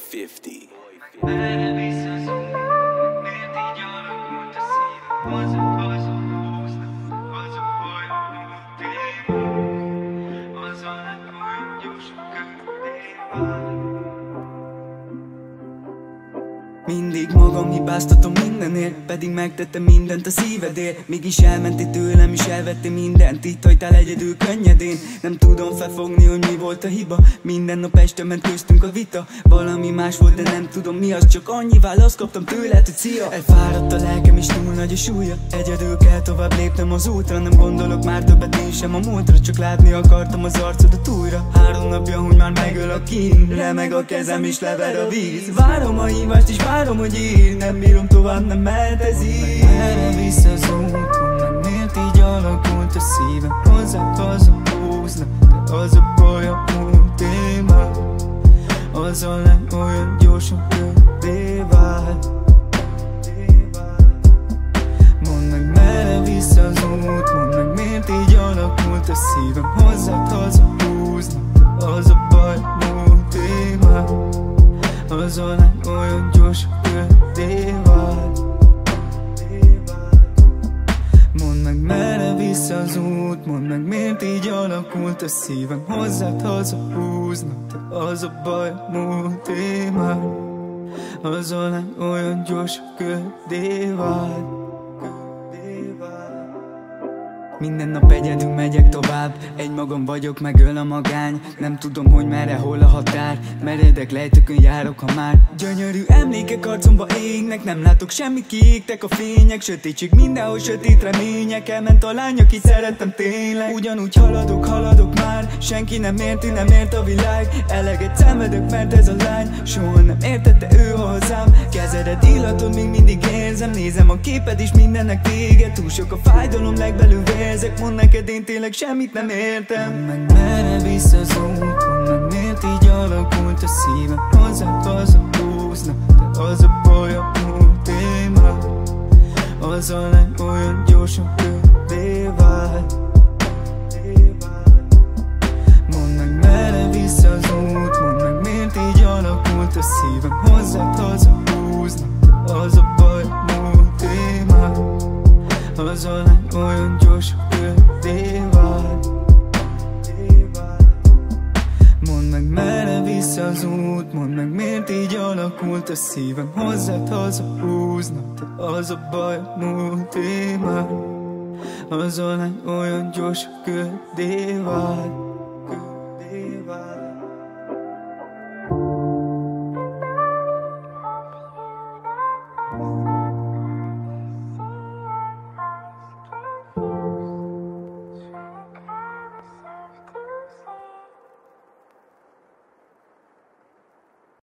50. Merre visszazúg, miért így alakult a szívem? Azok húznak, azok olyan témák, azonnak olyan gyorsan ködével. Mindig magam hibáztatom mindenért, pedig megtettem mindent a szívedért. Mégis elmentél tőlem és elvettél mindent, itt hagytál egyedül könnyedén. Nem tudom felfogni, hogy mi volt a hiba. Minden nap este ment köztünk a vita. Valami más volt, de nem tudom mi az. Csak annyi választ kaptam tőled, hogy szia. Elfáradt a lelkem és túl nagy a súlya. Egyedül kell tovább lépnem az útra. Nem gondolok már többet én sem a múltra. Csak látni akartam az arcodat újra. 3 napja, hogy már megöl a kín. Remeg a kezem és lever a víz. Várom a hívást és várom, hogy ír. Nem bírom tovább, nem mehet ez így. Erre vissza az úton, meg miért így alakult a szívem? Hozzád hazahúznak, de az a baj a múlt témák. Az a olyan gyorsan köddé vált. Mondd meg, merre vissza az út, mondd meg, miért így alakult a szívem? Hozzád hazahúznak, de az a baj a múlt témák. Az a olyan gyorsan köddé vált. Mondd meg, merre vissza az út, mondd meg, miért így alakult a szívem? Hozzád hazahúznak, de az a baj a múlt témák. Az a olyan gyorsan köddé vált. Minden nap egyedül megyek tovább, egymagam vagyok, megöl a magány. Nem tudom, hogy merre, hol a határ. Meredek lejtőkön járok, ha már gyönyörű emlékek arcomba égnek. Nem látok semmit, kiégtek a fények. Sötétség mindenhol, sötét remények. Elment a lány, akit szerettem tényleg. Ugyanúgy haladok már. Senki nem érti, nem ért a világ. Eleget szenvedek, mert ez a lány soha nem értette ő hozzám. Kezered illatod még mindig érzem. Nézem a képed is mindennek téged. Túl sok a fájdalom, legbelül ezek, mondd neked, én tényleg semmit nem értem. Meg merre vissza az út, mondd meg, miért így alakult a szívem? Hozzád hazahúznak, de az a baj a múlt témák. Az a olyan gyorsan köddé vált. Mondd meg, merre vissza az út, mondd meg, miért így alakult a szívem? Hozzád hazahúznak, de az a baj a múlt témák. Az a olyan gyorsan köddé vált. Mondd meg, merre vissza az út, mondd meg, miért így alakult a szívem? Hozzád hazahúznak, de az a baj a múlt témák. Az a olyan gyorsan köddé vált.